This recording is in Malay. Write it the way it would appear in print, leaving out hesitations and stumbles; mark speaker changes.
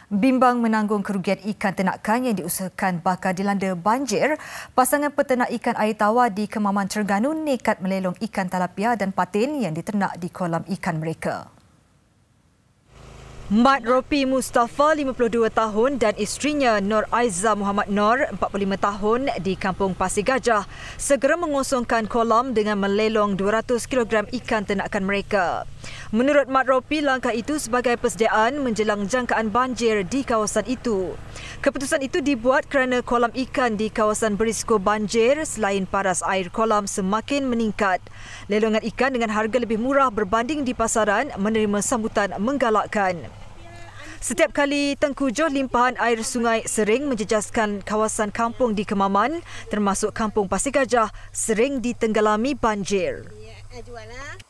Speaker 1: Bimbang menanggung kerugian ikan ternakan yang diusahakan bakal dilanda banjir. Pasangan penternak ikan air tawar di Kemaman, Terengganu nekad melelong ikan tilapia dan patin yang diternak di kolam ikan mereka. Mat Ropi Mustafa, 52 tahun dan isterinya Nur Aiza Muhammad Nur, 45 tahun di Kampung Pasir Gajah, segera mengosongkan kolam dengan melelong 200 kg ikan ternakan mereka. Menurut Mat Ropi, langkah itu sebagai persediaan menjelang jangkaan banjir di kawasan itu. Keputusan itu dibuat kerana kolam ikan di kawasan berisiko banjir selain paras air kolam semakin meningkat. Lelongan ikan dengan harga lebih murah berbanding di pasaran menerima sambutan menggalakkan. Setiap kali tengkujuh, limpahan air sungai sering menjejaskan kawasan kampung di Kemaman, termasuk Kampung Pasir Gajah, sering ditenggelami banjir.